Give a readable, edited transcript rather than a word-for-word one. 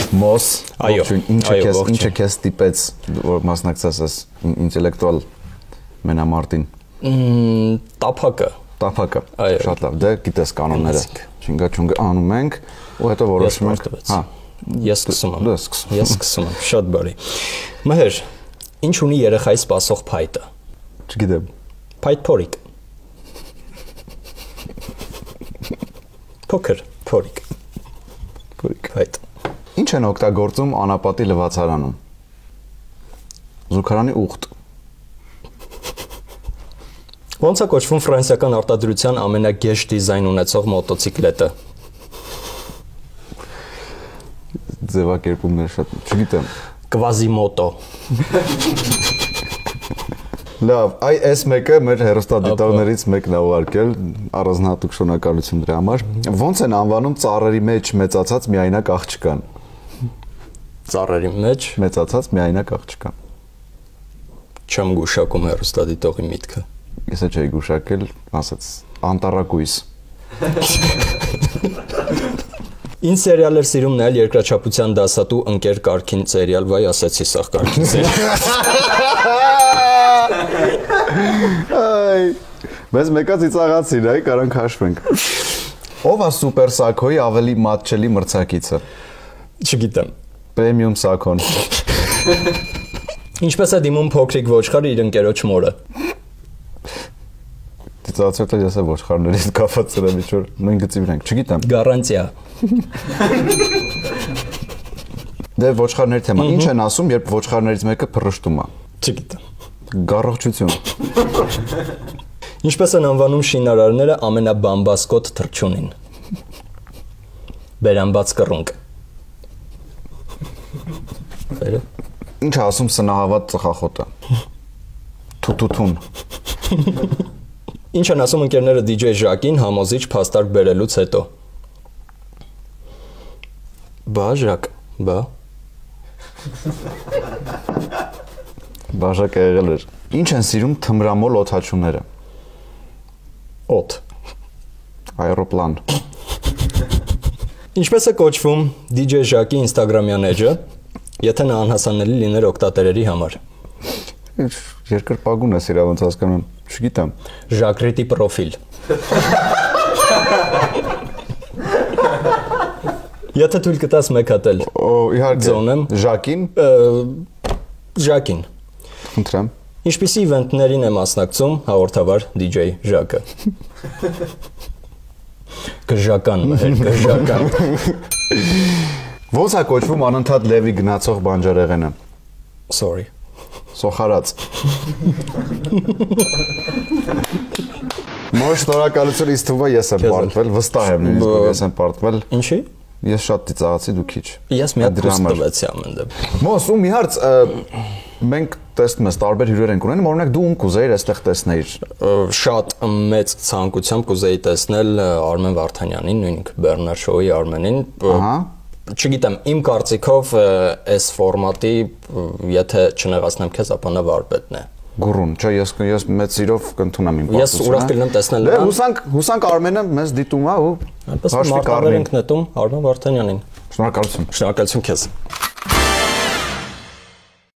Մոս, այո, ինչը քեզ ստիպեց, որ մասնակցես այս ինտելեկտուալ մենամարտին։ Տափակը, շատ լավ, դե գիտես կանոնները, չինգա անում ենք ու հետո որոշում ենք, հա, ես սկսում եմ, շատ բարի։ Մհեր, ինչ ունի երեխայի սպասող փայտը։ Չգիտեմ։ Փայտ փորիկ։ Փոքր փորիկ։ Փայտ։ Ինչ են օգտագործում անապատի լվացարանում։ Զուգարանի ուղտ։ Ոնց է կոչվում ֆրանսիական արտադրության ամենագեշ դիզայն ունեցող մոտոցիկլետը։ Ձևակերպումներ շատ, չգիտեմ։ Կվազիմոտո։ Լավ, այս մեկը մեր հեռուստադիտողներից մեկն է ուղարկել, առանձնահատուկ շնորհակալություն դրա համար։ Ոնց են անվանում ծառերի մեջ մեծացած միայնակ աղջկան։ Ծառերի մեջ մեծացած միայնակ աղջկան։ Չեմ գուշակում հեռուստադիտողի միտքը։ Ես չէի գուշակել, ասած անտառակույս։ Ինչ սերիալ էր սիրում նայել երկրաչափության դասատու ընկեր Կարքին սերիալ, վայ ասեցի սա Կարքին սերիալ։ Մեզ մեկը ծիծաղացին, այ կարանք հաշվենք։ Ով է Սուպեր Սաքոյի ավելի մատչելի մրցակիցը։ Չգիտեմ։ Պրեմիում Սաքոն։ Ինչպես է դիմում փոքրիկ ոչխարը իր ընկերոջ մորը։ Ծիծաղացել ես ոչխարներից կապված սրա միջոր նույն գծի վրա ենք, չգիտեմ։ Գարանտիա։ Դե ոչխարների թեման, ինչ են ասում, երբ ոչխարներից մեկը փռշտում է։ Չգիտեմ։ Գառողջություն։ Ինչպես են անվանում շինարարները ամենաբամբասկոտ թռչունին։ Բերանբաց կռունկ։ Բերը։ Ինչ է ասում սնահավատ ծխախոտը։ Թութուն։ Ինչ են ասում ընկերները DJ Ժակին համոզիչ փաստարկ բերելուց հետո։ Բա Ժակ, բա։ Բաժակը եղել էր։ Ինչ են սիրում թմրամոլ օդաչուները։ Օդ։ Աերոպլան։ Ինչպես է կոչվում DJ Ժակի Instagram-յան էջը, եթե նա անհասանելի լիներ օգտատերերի համար։ Երկրպագուն է սրա ոնց հասկանում, չգիտեմ։ Ժակրիտի պրոֆիլ։ Եթե թույլ կտաս մեկ հատել։ Իհարկե։ Ձոնեմ։ Ժակին։ Ժակին։ Խնդրեմ։ Ինչպիսի իվենտներին է մասնակցում հաղորդավար DJ Ժակը։ Գժական մհեր, գժական։ Ոնց է կոչվում անընդհատ լևի գնացող բանջարեղենը։ Sorry։ Սոխարած։ Մոր շնորհակալություն, ինձ թվում է ես եմ պարտվել, վստահ եմ նույնիսկ որ ես եմ պարտվել։ Ինչի։ Ես շատ ծիծաղացի, դու քիչ։ Ես մի հատ տվեցի ամեն դեպքում։ Մոս ու մի հարց մենք տեսնում ես տարբեր հյուրեր ենք ունենում, օրինակ դու ում կուզեիր այստեղ տեսնել։ Շատ մեծ ցանկությամբ կուզեի տեսնել Արմեն Վարդանյանին, նույնիսկ Բեռնար Շոուի Արմենին։ Ահա։ Չգիտեմ, իմ կարծիքով այս ֆորմատի, եթե չնեղացնեմ քեզ, ապա նա վարպետն է։ Գուրուն, չէ, ես մեծ սիրով կընդունեմ իմ Ես ուրախ կլինեմ տեսնել նրան։ Հուսանք Արմենը մեզ դիտում է ու այնպես մարտավեր ենք նետում Արմեն Վարդանյանին։ Շնորհակալություն։ Շնորհակալություն քեզ։